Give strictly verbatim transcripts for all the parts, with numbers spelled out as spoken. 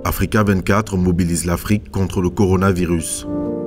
Africa vingt-quatre mobilise l'Afrique contre le coronavirus.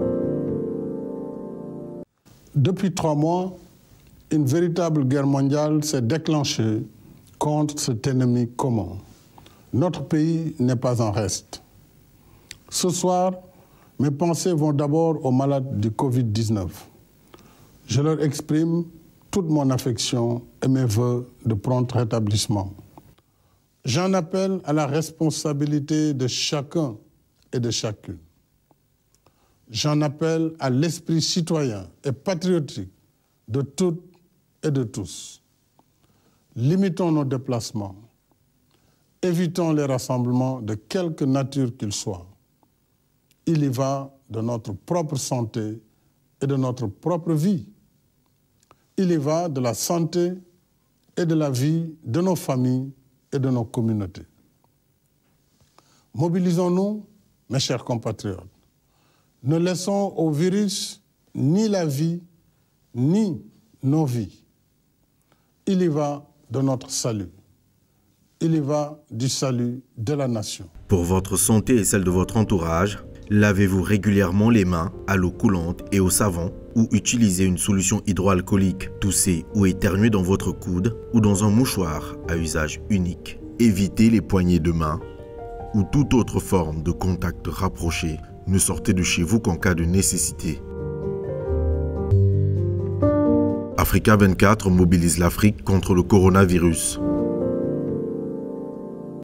Depuis trois mois, une véritable guerre mondiale s'est déclenchée contre cet ennemi commun. Notre pays n'est pas en reste. Ce soir, mes pensées vont d'abord aux malades du Covid dix-neuf. Je leur exprime toute mon affection et mes vœux de prompt rétablissement. J'en appelle à la responsabilité de chacun et de chacune. J'en appelle à l'esprit citoyen et patriotique de toutes et de tous. Limitons nos déplacements. Évitons les rassemblements de quelque nature qu'ils soient. Il y va de notre propre santé et de notre propre vie. Il y va de la santé et de la vie de nos familles et de nos communautés. Mobilisons-nous, mes chers compatriotes. Ne laissons au virus ni la vie, ni nos vies. Il y va de notre salut. Il y va du salut de la nation. Pour votre santé et celle de votre entourage, lavez-vous régulièrement les mains à l'eau coulante et au savon ou utilisez une solution hydroalcoolique. Toussez ou éternuez dans votre coude ou dans un mouchoir à usage unique. Évitez les poignées de main ou toute autre forme de contact rapproché. Ne sortez de chez vous qu'en cas de nécessité. Africa vingt-quatre mobilise l'Afrique contre le coronavirus.